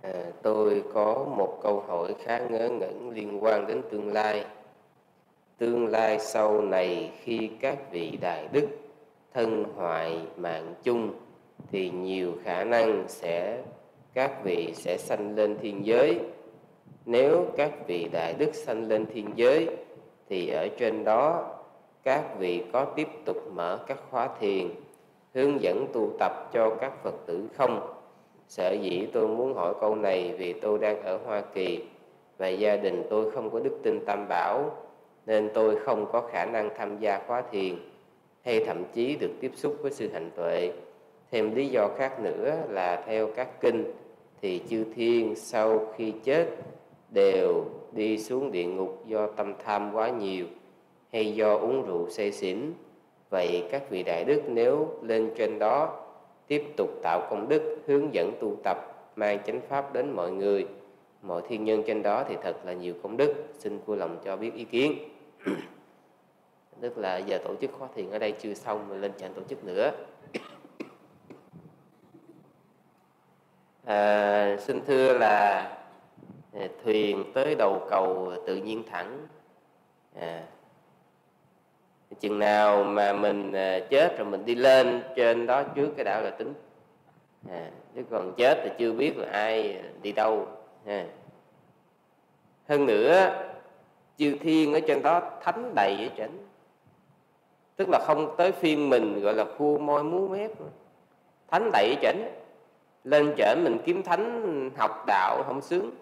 Tôi có một câu hỏi khá ngớ ngẩn liên quan đến tương lai. Tương lai sau này khi các vị đại đức thân hoại mạng chung thì nhiều khả năng các vị sẽ sanh lên thiên giới. Nếu các vị đại đức sanh lên thiên giới thì ở trên đó các vị có tiếp tục mở các khóa thiền, hướng dẫn tu tập cho các Phật tử không? Sở dĩ tôi muốn hỏi câu này vì tôi đang ở Hoa Kỳ và gia đình tôi không có đức tin Tam Bảo, nên tôi không có khả năng tham gia khóa thiền hay thậm chí được tiếp xúc với sư hạnh tuệ. Thêm lý do khác nữa là theo các kinh thì chư thiên sau khi chết đều đi xuống địa ngục do tâm tham quá nhiều hay do uống rượu say xỉn. Vậy các vị đại đức nếu lên trên đó tiếp tục tạo công đức, hướng dẫn tu tập, mang chánh pháp đến mọi người, mọi thiên nhân trên đó thì thật là nhiều công đức. Xin vui lòng cho biết ý kiến. Tức là giờ tổ chức khóa thiền ở đây chưa xong mà lên trển tổ chức nữa. Xin thưa là thuyền tới đầu cầu tự nhiên thẳng. Chừng nào mà mình chết rồi mình đi lên trên đó trước cái đảo là tính. Chứ còn chết thì chưa biết là ai đi đâu. Hơn nữa chư thiên ở trên đó thánh đầy ở trên, tức là không tới phiên mình gọi là khua môi múa mép, thánh đầy ở trên. Lên trển mình kiếm thánh học đạo không sướng.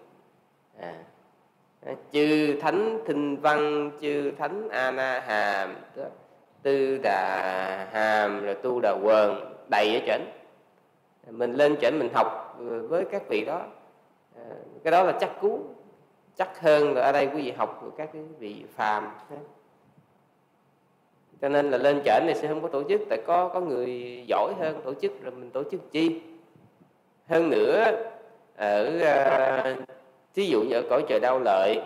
Chư thánh Thinh Văn, chư thánh A Na Hàm, Tư Đà Hàm, rồi Tu Đà Quần đầy ở trển. Mình lên trển mình học với các vị đó, cái đó là chắc cú, chắc hơn là ở đây quý vị học của các cái vị phàm. Cho nên là lên trển này sẽ không có tổ chức, tại có người giỏi hơn tổ chức rồi mình tổ chức chi. Hơn nữa ở thí dụ như ở cõi trời Đau Lợi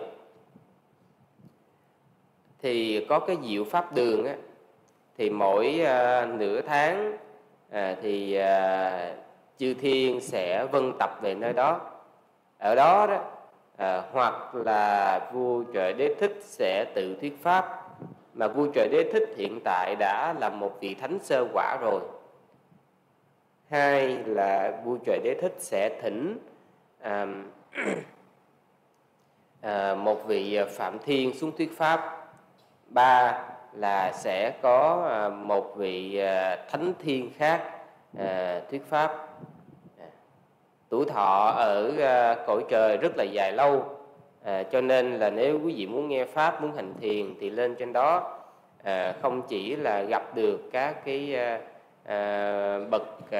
thì có cái diệu pháp đường á, thì mỗi nửa tháng thì chư thiên sẽ vân tập về nơi đó. Ở đó đó hoặc là vua Trời Đế Thích sẽ tự thuyết pháp, mà vua Trời Đế Thích hiện tại đã là một vị thánh sơ quả rồi. Hai là vua Trời Đế Thích sẽ thỉnh một vị Phạm Thiên xuống thuyết pháp. Ba là sẽ có một vị thánh thiên khác thuyết pháp. Tuổi thọ ở cõi trời rất là dài lâu, cho nên là nếu quý vị muốn nghe pháp, muốn hành thiền thì lên trên đó không chỉ là gặp được các cái bậc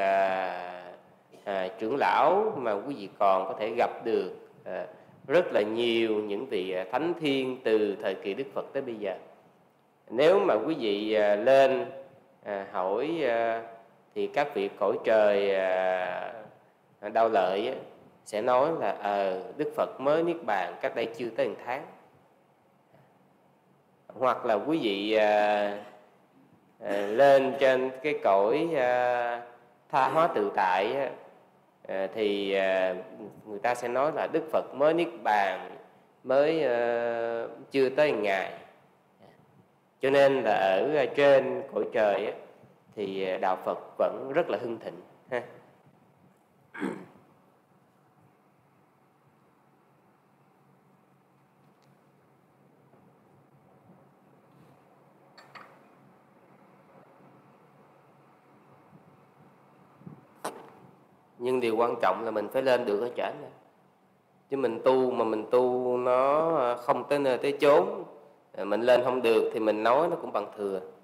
trưởng lão, mà quý vị còn có thể gặp được rất là nhiều những vị thánh thiên từ thời kỳ Đức Phật tới bây giờ. Nếu mà quý vị lên hỏi thì các vị cõi trời Đau Lợi sẽ nói là Đức Phật mới niết bàn cách đây chưa tới 1 tháng. Hoặc là quý vị lên trên cái cõi tha hóa tự tại thì người ta sẽ nói là Đức Phật mới niết bàn, mới chưa tới 1 ngày. Cho nên là ở trên cõi trời thì đạo Phật vẫn rất là hưng thịnh ha. Nhưng điều quan trọng là mình phải lên được ở trển. Chứ mình tu mà mình tu nó không tới nơi tới chốn, mình lên không được thì mình nói nó cũng bằng thừa.